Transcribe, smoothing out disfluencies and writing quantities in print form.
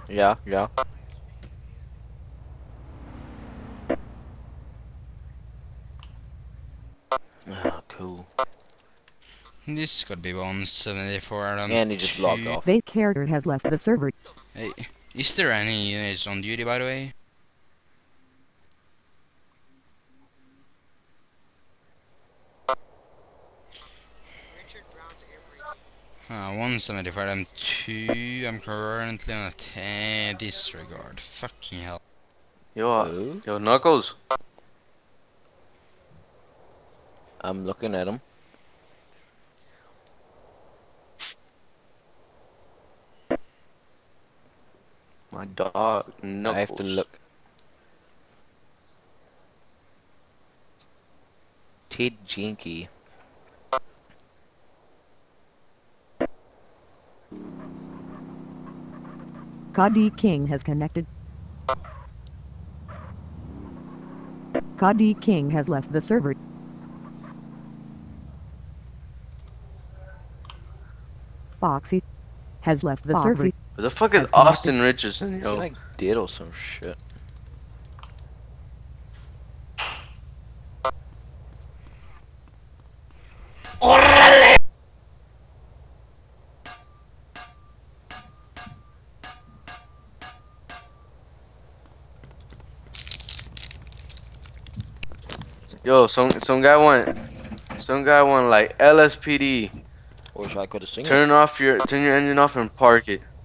Yeah, yeah. Ah, cool. This could be 174 And he just logged 2. off. Base character has left the server. Hey, is there any units on duty, by the way? 174 2. I'm currently on a 10. Disregard. Fucking hell. Oh, Yo, Knuckles. I'm looking at him. My dog, I have to Knuckles. look. Ted Jinky. Kadi King has connected. Kadi King has left the server. Foxy has left the server. Where the fuck is Has connected. Austin Richardson, He yo? like did or some shit. Yo, some guy want like LSPD. Or should I go to sing it? Turn your engine off and park it.